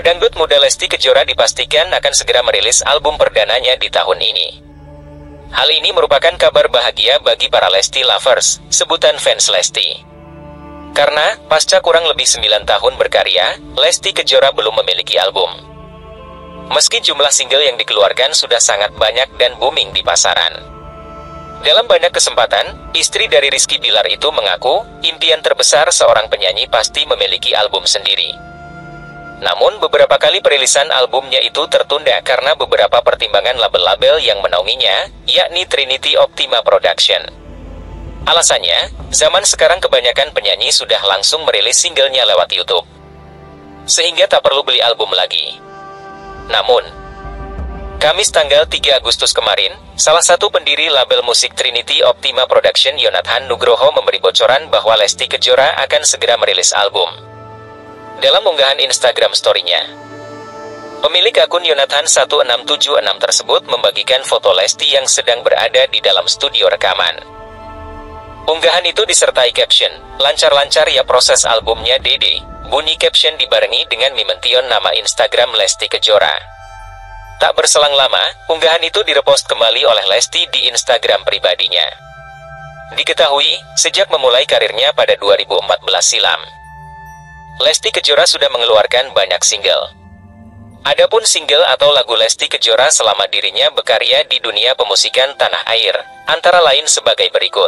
Pedangdut muda Lesti Kejora dipastikan akan segera merilis album perdananya di tahun ini. Hal ini merupakan kabar bahagia bagi para Lesti lovers, sebutan fans Lesti. Karena, pasca kurang lebih 9 tahun berkarya, Lesti Kejora belum memiliki album. Meski jumlah single yang dikeluarkan sudah sangat banyak dan booming di pasaran. Dalam banyak kesempatan, istri dari Rizky Bilar itu mengaku, impian terbesar seorang penyanyi pasti memiliki album sendiri. Namun beberapa kali perilisan albumnya itu tertunda karena beberapa pertimbangan label-label yang menaunginya, yakni Trinity Optima Production. Alasannya, zaman sekarang kebanyakan penyanyi sudah langsung merilis singlenya lewat YouTube. Sehingga tak perlu beli album lagi. Namun, Kamis tanggal 3 Agustus kemarin, salah satu pendiri label musik Trinity Optima Production Yonathan Nugroho memberi bocoran bahwa Lesti Kejora akan segera merilis album. Dalam unggahan Instagram story-nya, pemilik akun Yonathan 1676 tersebut membagikan foto Lesti yang sedang berada di dalam studio rekaman. Unggahan itu disertai caption, "Lancar-lancar ya proses albumnya Dede." Bunyi caption dibarengi dengan mimention nama Instagram Lesti Kejora. Tak berselang lama, unggahan itu direpost kembali oleh Lesti di Instagram pribadinya. Diketahui, sejak memulai karirnya pada 2014 silam, Lesti Kejora sudah mengeluarkan banyak single. Adapun single atau lagu Lesti Kejora selama dirinya berkarya di dunia pemusikan tanah air, antara lain sebagai berikut.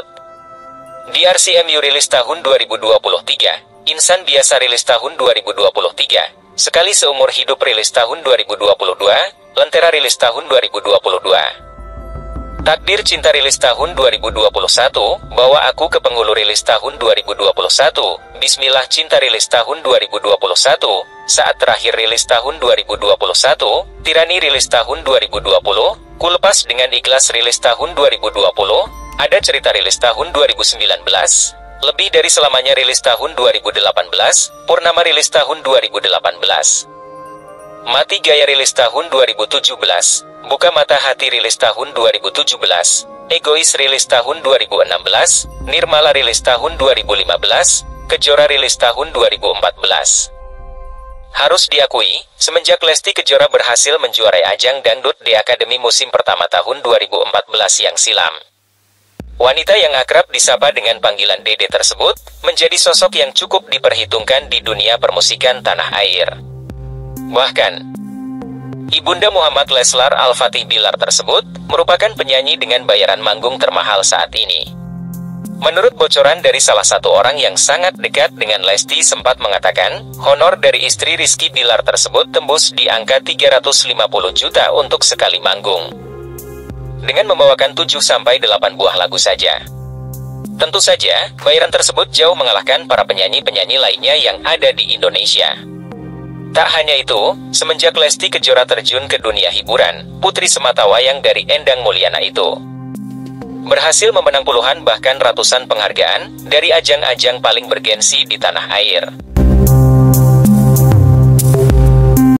DRCMU rilis tahun 2023, Insan Biasa rilis tahun 2023, Sekali Seumur Hidup rilis tahun 2022, Lentera rilis tahun 2022. Takdir Cinta rilis tahun 2021, Bawa Aku ke Penghulu rilis tahun 2021, Bismillah Cinta rilis tahun 2021, Saat Terakhir rilis tahun 2021, Tirani rilis tahun 2020, Ku Lepas Dengan Ikhlas rilis tahun 2020, Ada Cerita rilis tahun 2019, Lebih Dari Selamanya rilis tahun 2018, Purnama rilis tahun 2018. Mati Gaya rilis tahun 2017, Buka Mata Hati rilis tahun 2017, Egois rilis tahun 2016, Nirmala rilis tahun 2015, Kejora rilis tahun 2014. Harus diakui, semenjak Lesti Kejora berhasil menjuarai ajang Dangdut The Academy musim pertama tahun 2014 yang silam, wanita yang akrab disapa dengan panggilan Dede tersebut, menjadi sosok yang cukup diperhitungkan di dunia permusikan tanah air. Bahkan, Ibunda Muhammad Leslar Al-Fatih Bilar tersebut, merupakan penyanyi dengan bayaran manggung termahal saat ini. Menurut bocoran dari salah satu orang yang sangat dekat dengan Lesti sempat mengatakan, honor dari istri Rizky Bilar tersebut tembus di angka 350 juta untuk sekali manggung, dengan membawakan 7-8 buah lagu saja. Tentu saja, bayaran tersebut jauh mengalahkan para penyanyi-penyanyi lainnya yang ada di Indonesia. Tak hanya itu, semenjak Lesti Kejora terjun ke dunia hiburan, putri sematawayang dari Endang Mulyana itu berhasil memenang puluhan bahkan ratusan penghargaan dari ajang-ajang paling bergensi di tanah air.